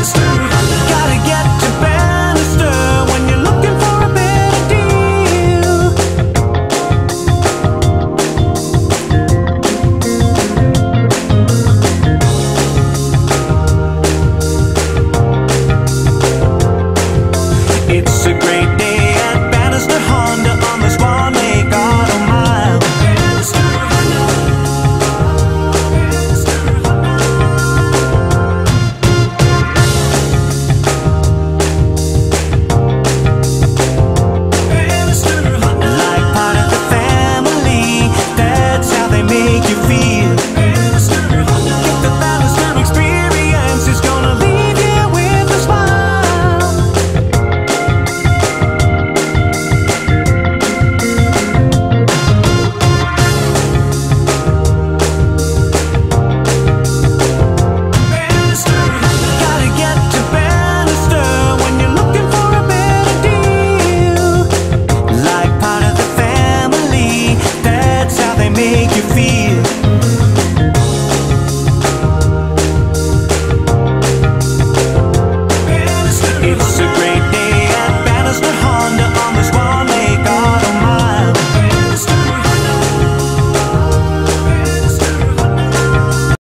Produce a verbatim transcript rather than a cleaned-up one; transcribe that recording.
Gotta get to Bannister when you're looking for a better deal. It's a great day at Bannister Honda on the Swan Lake Auto Mile. Bannister Honda. Bannister Honda. Bannister Honda. Like part of the family, that's how they make you feel. Bannister Honda. Get the Bannister experience, it's gonna leave you with a smile. Bannister Honda. Gotta get to Bannister when you're looking for a better deal. Like part of the family, that's how they make you feel. It's a great day at Bannister Honda on the Swan